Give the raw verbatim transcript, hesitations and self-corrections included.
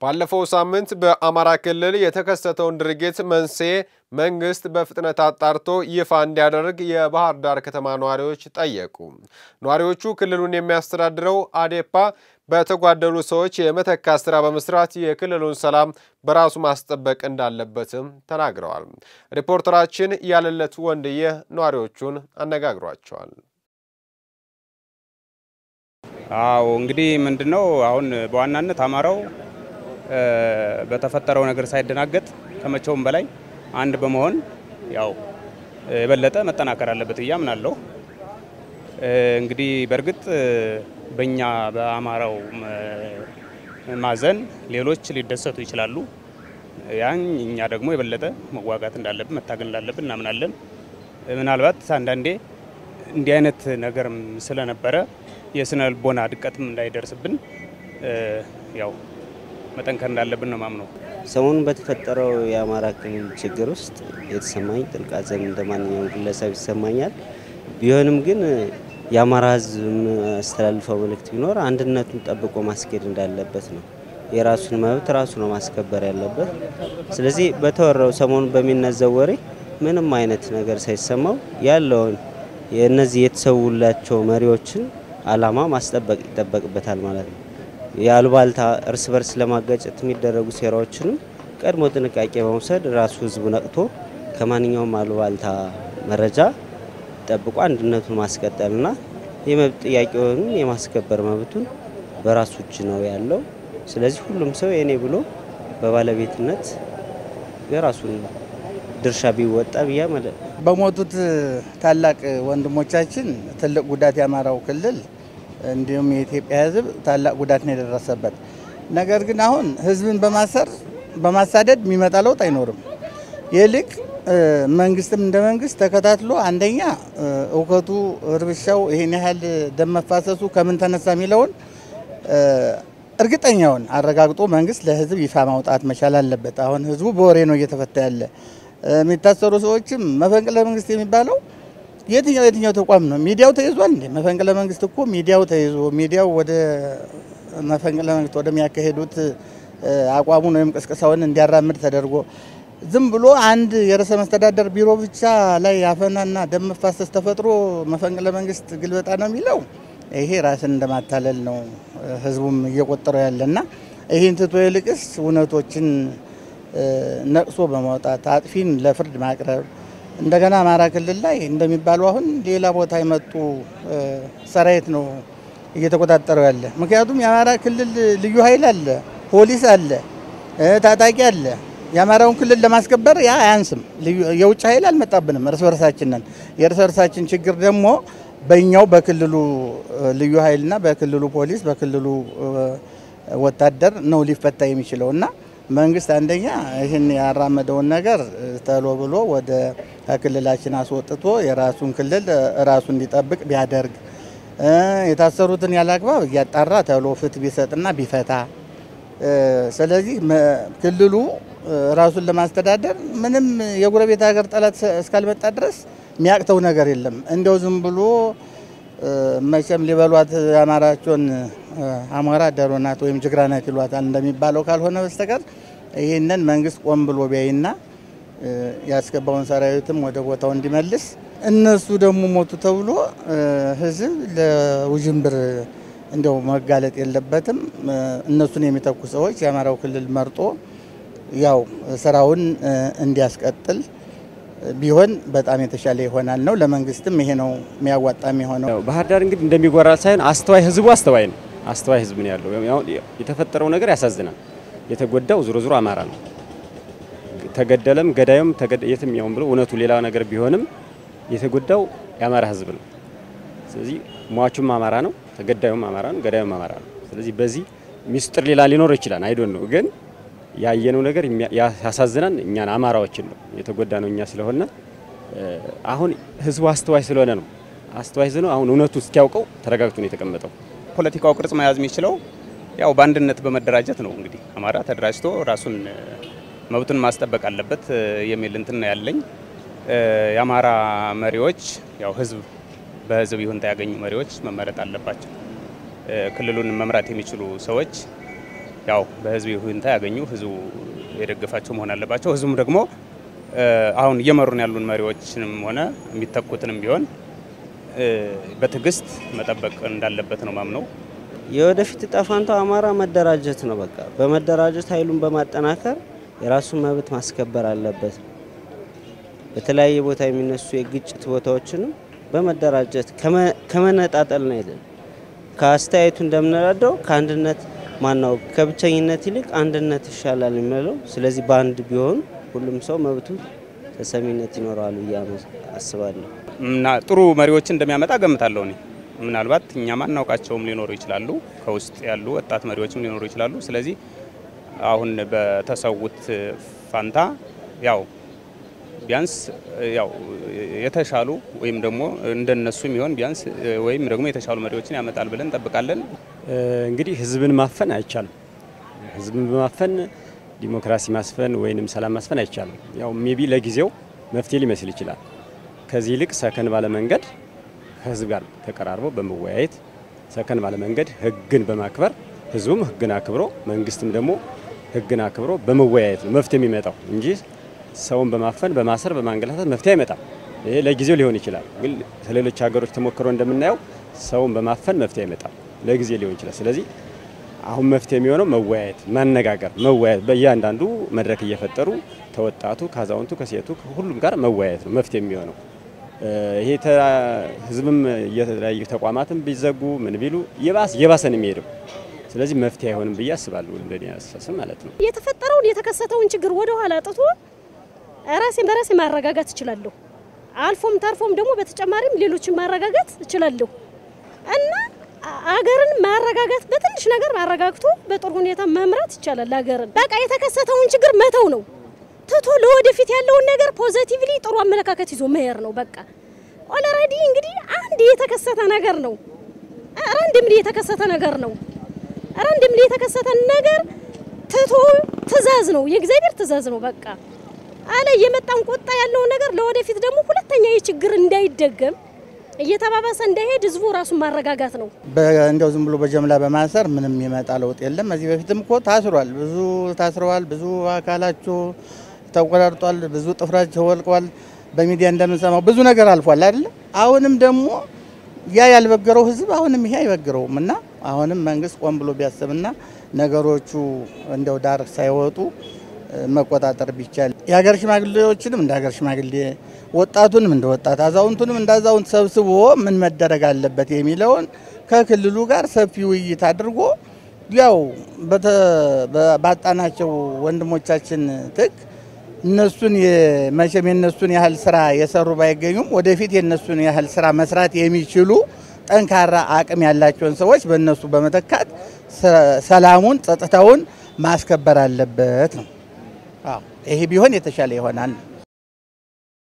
ባለፈው ሳምንት በአማራ ክልል የተከሰተውን ድርጊት መንስኤ መንግስት በፍጥነት አጣርቶ ይፋ እንዲያደርግ የባህር ዳር ከተማ ነዋሪዎች ጠየቁ። ነዋሪዎቹ ክልሉን የሚያስተዳድረው አዴፓ በተጓደሉ ሰዎች የመተካት ስራ በመስራት የክልሉን ሰላም በራሱ ማስጠበቅ እንዳለበትም ተናግረዋል። ሪፖርተራችን ያለለት ወንድየ ነዋሪዎቹን አነጋግሯቸዋል። አዎ እንግዲህ ምንድነው አሁን በዋናነት አማራው በተፈጠረው ነገር ሳይደናገጥ ከመቼውም በላይ አንድ በመሆን ያው የበለጠ መጠናከር አለበት ያምናለሁ። እንግዲህ በርግጥ በእኛ በአማራው ማዘን ሌሎች ሊደሰቱ ይችላሉ። ያን እኛ ደግሞ የበለጠ መዋጋት እንዳለብን መታገል እንዳለብን እናምናለን። ምናልባት አንዳንዴ እንዲህ አይነት ነገር ስለነበረ የስነ ልቦና ድቀትም እንዳይደርስብን ያው መጠንከር እንዳለብን ነው ማምነው። ሰሞኑን በተፈጠረው የአማራ ክልል ችግር ውስጥ የተሰማኝ ጥልቅ ሐዘን እንደማንኛውም ግለሰብ ይሰማኛል። ቢሆንም ግን የአማራ ሕዝብ አስተላልፈው መልእክት ቢኖር አንድነቱን ጠብቆ ማስኬድ እንዳለበት ነው። የራሱን መብት ራሱ ነው ማስከበር ያለበት። ስለዚህ በተወራው ሰሞኑን በሚነዛው ወሬ ምንም አይነት ነገር ሳይሰማው ያለውን የነዚህ የተሰውላቸው መሪዎችን አላማ ማስጠበቅ ይጠበቅበታል ማለት ነው። ያልባልታ እርስ በርስ ለማጋጨት የሚደረጉ ሴራዎችንም ቀድሞ ጥንቃቄ በመውሰድ ራሱ ህዝቡ ነቅቶ ከማንኛውም አልባልታ መረጃ ጠብቆ አንድነቱን ማስቀጠልና የመብት ጥያቄውን የማስከበር መብቱን በራሱ እጅ ነው ያለው። ስለዚህ ሁሉም ሰው የኔ ብሎ በባለቤትነት የራሱን ድርሻ ቢወጣ ብያ ማለት ነው። በሞቱት ታላቅ ወንድሞቻችን ትልቅ ጉዳት ያማራው ክልል እንዲሁም የኢትዮጵያ ህዝብ ታላቅ ጉዳት ነው የደረሰበት። ነገር ግን አሁን ህዝብን በማሰር በማሳደድ የሚመጣ ለውጥ አይኖርም። ይልቅ መንግስትም እንደ መንግስት ተከታትሎ አንደኛ እውቀቱ እርብሻው ይሄን ያህል ደም መፋሰሱ ከምን ተነሳ የሚለውን እርግጠኛውን አረጋግጦ መንግስት ለህዝብ ይፋ ማውጣት መቻል አለበት። አሁን ህዝቡ በወሬ ነው እየተፈታ ያለ። የሚታሰሩ ሰዎችም መፈንቅለ መንግስት የሚባለው የትኛው የትኛው ተቋም ነው? ሚዲያው ተይዟል እንዴ? መፈንቅለ መንግስት እኮ ሚዲያው ተይዞ ሚዲያው ወደ መፈንቅለ መንግስት ወደሚያካሄዱት አቋሙን ወይም ቅስቀሳውን እንዲያራምድ ተደርጎ ዝም ብሎ አንድ የርዕሰ መስተዳደር ቢሮ ብቻ ላይ ያፈናና ደም መፋሰስ ተፈጥሮ መፈንቅለ መንግስት ግልበጣ ነው የሚለው ይሄ ራስን እንደማታለል ነው ህዝቡም እየቆጠረው ያለና ይሄን ትቶ ይልቅስ እውነቶችን ነቅሶ በማውጣት አጥፊን ለፍርድ ማቅረብ እንደገና አማራ ክልል ላይ እንደሚባለው አሁን ሌላ ቦታ የመጡ ሰራዊት ነው እየተቆጣጠረው ያለ። ምክንያቱም የአማራ ክልል ልዩ ኃይል አለ፣ ፖሊስ አለ፣ ታጣቂ አለ። የአማራውን ክልል ለማስከበር ያ አያንስም። የውጭ ኃይል አልመጣብንም፣ እርስ በርሳችን ነን። የእርስ በርሳችን ችግር ደግሞ በእኛው በክልሉ ልዩ ኃይልና በክልሉ ፖሊስ በክልሉ ወታደር ነው ሊፈታ የሚችለውና መንግስት አንደኛ ይህን ያራመደውን ነገር ተሎ ብሎ ወደ ክልላችን አስወጥቶ የራሱን ክልል ራሱ እንዲጠብቅ ቢያደርግ፣ የታሰሩትን ያላግባብ እያጣራ ተሎ ፍትህ ቢሰጥና ቢፈታ። ስለዚህ ክልሉ ራሱን ለማስተዳደር ምንም የጎረቤት ሀገር ጠላት እስካልመጣ ድረስ የሚያቅተው ነገር የለም። እንደው ዝም ብሎ መቼም ሊበሏት አማራቸውን አማራ ደሮናት ወይም ጅግራናት ይሏታል እንደሚባለው ካልሆነ በስተቀር ይሄንን መንግስት ቆም ብሎ ቢያይና ያስገባውን ሰራዊትም ወደ ቦታው እንዲመልስ፣ እነሱ ደግሞ ሞቱ ተብሎ ህዝብ ለውጅንብር እንደው መጋለጥ የለበትም። እነሱን የሚተኩ ሰዎች የአማራው ክልል መርጦ ያው ስራውን እንዲያስቀጥል ቢሆን በጣም የተሻለ ይሆናል ነው። ለመንግስትም ይሄ ነው የሚያዋጣም ይሆነው። ባህር ዳር እንግዲህ እንደሚጎራ ሳይሆን አስተዋይ ህዝቡ አስተዋይ ነው። አስተዋይ ህዝብ ነው ያለው። የተፈጠረው ነገር ያሳዝናል። የተጎዳው ዙሮ ዙሮ አማራ ነው። ተገደለም ገዳዩም የትም ያውም ብሎ እውነቱ ሌላ ነገር ቢሆንም የተጎዳው የአማራ ህዝብ ነው። ስለዚህ ሟቹም አማራ ነው፣ ተገዳዩም አማራ ነው፣ ገዳዩም አማራ ነው። ስለዚህ በዚህ ሚስጥር ሌላ ሊኖር ይችላል አይዶን ነው። ግን ያየነው ነገር ያሳዝናል። እኛን አማራዎችን ነው የተጎዳ ነው እኛ ስለሆነ አሁን ህዝቡ አስተዋይ ስለሆነ ነው አስተዋይ ነው። አሁን እውነቱ እስኪያውቀው ተረጋግቶ ነው የተቀመጠው። ፖለቲካው ቅርጽ መያዝ የሚችለው ያው በአንድነት በመደራጀት ነው። እንግዲህ አማራ ተደራጅቶ ራሱን መብቱን ማስጠበቅ አለበት የሚል እንትን ነው ያለኝ። የአማራ መሪዎች ያው ህዝብ በህዝብ ይሁንታ ያገኙ መሪዎች መመረጥ አለባቸው። ክልሉን መምራት የሚችሉ ሰዎች ያው በህዝብ ይሁንታ ያገኙ ህዝቡ የደገፋቸው መሆን አለባቸው። ህዝቡም ደግሞ አሁን እየመሩን ያሉን መሪዎችንም ሆነ የሚተኩትንም ቢሆን በትግስት መጠበቅ እንዳለበት ነው ማምነው። የወደፊት ዕጣ ፈንታው አማራ መደራጀት ነው። በቃ በመደራጀት ኃይሉን በማጠናከር የራሱን መብት ማስከበር አለበት። በተለያየ ቦታ የሚነሱ የግጭት ቦታዎችን በመደራጀት ከመነጣጠል ነው አይደል? ከአስተያየቱ እንደምንረዳው ከአንድነት ማናው ከብቸኝነት ይልቅ አንድነት ይሻላል የሚለው። ስለዚህ በአንድ ቢሆን ሁሉም ሰው መብቱ ተሰሚነት ይኖራል ብዬ አስባለሁ እና ጥሩ መሪዎችን እንደሚያመጣ ገምታለሁ እኔ። ምናልባት እኛ ማናውቃቸውም ሊኖሩ ይችላሉ፣ ከውስጥ ያሉ ወጣት መሪዎችም ሊኖሩ ይችላሉ። ስለዚህ አሁን በተሰውት ፋንታ ያው ቢያንስ ያው የተሻሉ ወይም ደግሞ እንደነሱ የሚሆን ቢያንስ ወይም ደግሞ የተሻሉ መሪዎችን ያመጣል ብለን እንጠብቃለን። እንግዲህ ህዝብን ማፈን አይቻልም። ህዝብን በማፈን ዲሞክራሲ ማስፈን ወይንም ሰላም ማስፈን አይቻልም። ያው ሜቢ ለጊዜው መፍትሄ ሊመስል ይችላል። ከዚህ ይልቅ ሰከን ባለ መንገድ ከህዝብ ጋር ተቀራርቦ በመወያየት ሰከን ባለ መንገድ ህግን በማክበር ህዝቡም ህግን አክብሮ መንግስትም ደግሞ ህግን አክብሮ በመወያየት ነው መፍትሄ የሚመጣው እንጂ ሰውን በማፈን በማሰር በማንገላታት መፍትሄ አይመጣም። ይሄ ለጊዜው ሊሆን ይችላል፣ ግን ስለሌሎች ሀገሮች ተሞክሮ እንደምናየው ሰውን በማፈን መፍትሄ አይመጣም፣ ለጊዜ ሊሆን ይችላል። ስለዚህ አሁን መፍትሄ የሚሆነው መወያየት፣ ማነጋገር፣ መወያየት በእያንዳንዱ መድረክ እየፈጠሩ ተወጣቱ፣ ካዛውንቱ፣ ከሴቱ ሁሉም ጋር መወያየት ነው መፍትሄ የሚሆነው። ይሄ ህዝብም የተለያዩ ተቋማትም ቢዘጉ ምን ቢሉ የባስ የባሰን የሚሄደው። ስለዚህ መፍትሄ አይሆንም ብዬ አስባለሁ እንደኔ አስተሳሰብ ማለት ነው። የተፈጠረውን የተከሰተውን ችግር ወደ ኋላ አጥቶ ራሴን በራሴ ማረጋጋት እችላለሁ። አልፎም ተርፎም ደግሞ በተጨማሪም ሌሎችን ማረጋጋት እችላለሁ እና አገርን ማረጋጋት በትንሽ ነገር ማረጋግቶ በጥሩ ሁኔታ መምራት ይቻላል። አገርን በቃ የተከሰተውን ችግር መተው ነው ትቶ ለወደፊት ያለውን ነገር ፖዚቲቭሊ ጥሩ አመለካከት ይዞ መሄድ ነው። በቃ ኦልሬዲ እንግዲህ አንድ የተከሰተ ነገር ነው። ራንደምሊ የተከሰተ ነገር ነው። ራንደምሊ የተከሰተ ነገር ትቶ ትእዛዝ ነው፣ የእግዚአብሔር ትእዛዝ ነው። በቃ አለ የመጣን ቁጣ ያለው ነገር ለወደፊት ደግሞ ሁለተኛ የችግር እንዳይደገም እየተባባሰ እንዳይሄድ ህዝቡ ራሱን ማረጋጋት ነው። እንደው ዝም ብሎ በጀምላ በማሰር ምንም ይመጣ ለውጥ የለም። እዚህ በፊትም እኮ ታስሯል፣ ብዙ ታስረዋል፣ ብዙ አካላቸው ተቆራርጧል፣ ብዙ ጥፍራቸው ወልቋል። በሚዲያ እንደምንሰማው ብዙ ነገር አልፏል አይደል? አሁንም ደግሞ ያ ያልበገረው ህዝብ አሁንም ይሄ አይበገረውም እና አሁንም መንግስት ቆም ብሎ ቢያስብና ነገሮቹ እንደው ዳር ሳይወጡ መቆጣጠር ቢቻል የሀገር ሽማግሌዎችንም እንደ ሀገር ሽማግሌ ወጣቱንም እንደ ወጣት አዛውንቱንም እንደ አዛውንት ሰብስቦ ምን መደረግ አለበት የሚለውን ከክልሉ ጋር ሰፊ ውይይት አድርጎ ያው ባጣናቸው ወንድሞቻችን ትክ እነሱን የመቼም የነሱን ያህል ስራ የሰሩ ባይገኙም ወደፊት የነሱን ያህል ስራ መስራት የሚችሉ ጠንካራ አቅም ያላቸውን ሰዎች በእነሱ በመተካት ሰላሙን ጸጥታውን ማስከበር አለበት ነው። አዎ ይሄ ቢሆን የተሻለ ይሆናል።